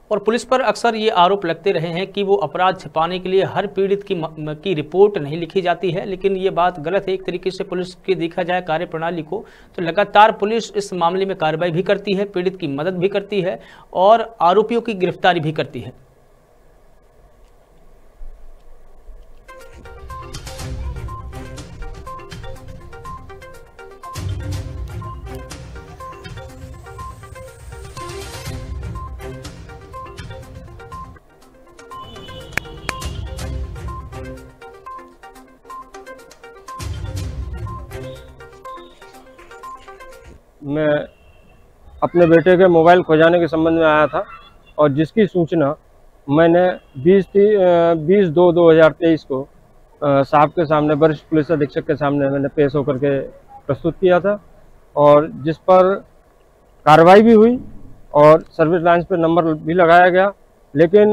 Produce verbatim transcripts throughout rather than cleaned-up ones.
और पुलिस पर अक्सर ये आरोप लगते रहे हैं कि वो अपराध छिपाने के लिए हर पीड़ित की की रिपोर्ट नहीं लिखी जाती है, लेकिन ये बात गलत है। एक तरीके से पुलिस की देखा जाए कार्यप्रणाली को तो लगातार पुलिस इस मामले में कार्रवाई भी करती है, पीड़ित की मदद भी करती है और आरोपियों की गिरफ्तारी भी करती है। मैं अपने बेटे के मोबाइल खो जाने के संबंध में आया था और जिसकी सूचना मैंने बीस बीस दो दो हज़ार तेईस को साहब के सामने, वरिष्ठ पुलिस अधीक्षक के सामने मैंने पेश होकर के प्रस्तुत किया था और जिस पर कार्रवाई भी हुई और सर्विस लाइन्स पर नंबर भी लगाया गया। लेकिन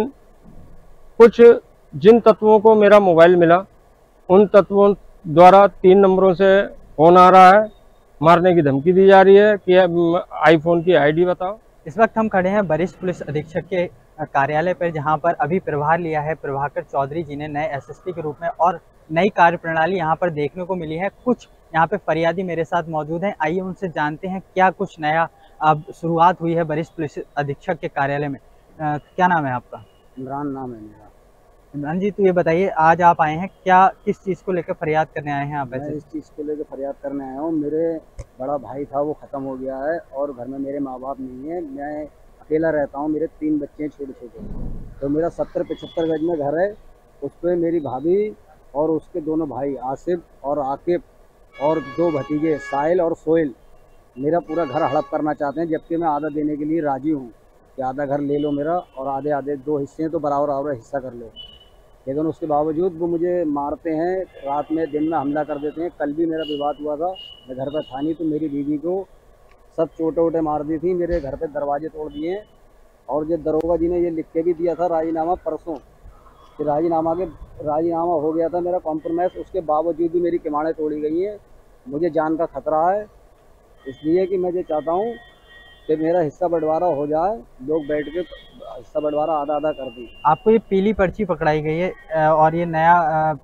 कुछ जिन तत्वों को मेरा मोबाइल मिला उन तत्वों द्वारा तीन नंबरों से फोन आ रहा है, मारने की धमकी दी जा रही है कि आईफोन की आईडी बताओ। इस वक्त हम खड़े हैं वरिष्ठ पुलिस अधीक्षक के कार्यालय पर, जहां पर अभी प्रभार लिया है प्रभाकर चौधरी जी ने नए एसएसपी के रूप में और नई कार्यप्रणाली यहां पर देखने को मिली है। कुछ यहां पे फरियादी मेरे साथ मौजूद हैं, आइए उनसे जानते हैं क्या कुछ नया अब शुरुआत हुई है वरिष्ठ पुलिस अधीक्षक के कार्यालय में। आ, क्या नाम है आपका? इमरान नाम है मेरा। इमरान जी, तो ये बताइए आज आप आए हैं, क्या किस चीज़ को लेकर फरियाद करने आए हैं आप? मैं इस चीज़ को लेकर फरियाद करने आया हूँ। मेरे बड़ा भाई था वो ख़त्म हो गया है और घर में मेरे माँ बाप नहीं है, मैं अकेला रहता हूँ। मेरे तीन बच्चे हैं छोटे छोटे, तो मेरा सत्तर पचहत्तर गज में घर है। उस पर मेरी भाभी और उसके दोनों भाई आसिफ और आकिब और दो भतीजे साहिल और सोहेल मेरा पूरा घर हड़प करना चाहते हैं, जबकि मैं आधा देने के लिए राजी हूँ कि आधा घर ले लो मेरा और आधे आधे दो हिस्से हैं तो बराबर बराबर हिस्सा कर लो। लेकिन उसके बावजूद वो मुझे मारते हैं, रात में दिन में हमला कर देते हैं। कल भी मेरा विवाद हुआ था, मैं घर पर था नहीं, तो मेरी बीवी को सब चोटे वोटे मार दी थी, मेरे घर पे दरवाजे तोड़ दिए। और ये दरोगा जी ने ये लिख के भी दिया था राजीनामा परसों कि राजीनामा के राजीनामा हो गया था मेरा कॉम्प्रोमाइज़, उसके बावजूद भी मेरी किमाड़ें तोड़ी गई हैं। मुझे जान का खतरा है, इसलिए कि मैं ये चाहता हूँ कि मेरा हिस्सा बंटवारा हो जाए, लोग बैठ के हिस्सा बंटवारा आधा आधा कर दी। आपको ये पीली पर्ची पकड़ाई गई है और ये नया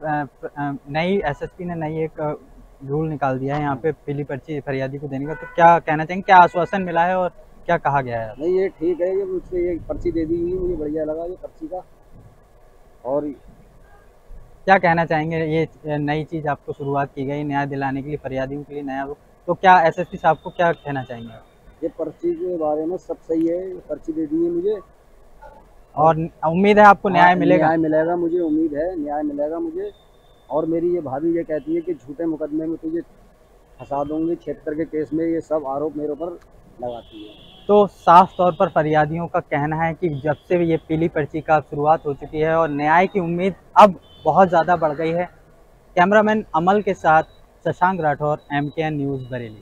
नई एसएसपी ने नई एक रूल निकाल दिया है यहाँ पे पीली पर्ची फरियादी को देने का, तो क्या कहना चाहेंगे, क्या आश्वासन मिला है और क्या कहा गया है? नहीं ये ठीक है, ये मुझसे ये पर्ची दे दी गई, मुझे बढ़िया लगा ये पर्ची का। और क्या कहना चाहेंगे, ये नई चीज़ आपको शुरुआत की गई न्याय दिलाने के लिए फरियादियों के लिए नया रूल, तो क्या एसएसपी साहब को क्या कहना चाहेंगे? ये पर्ची के बारे में सब सही है, ये पर्ची दे दी है मुझे और उम्मीद है आपको न्याय मिलेगा? न्याय मिलेगा, मुझे उम्मीद है न्याय मिलेगा मुझे। और मेरी ये भाभी ये कहती है कि झूठे मुकदमे में तुझे फंसा दूंगी, छिहत्तर के केस में, ये सब आरोप मेरे ऊपर लगाती है। तो साफ तौर पर फरियादियों का कहना है कि जब से ये पीली पर्ची का शुरुआत हो चुकी है और न्याय की उम्मीद अब बहुत ज़्यादा बढ़ गई है। कैमरामैन अमल के साथ Shashank Rathore, M K N news Bareilly.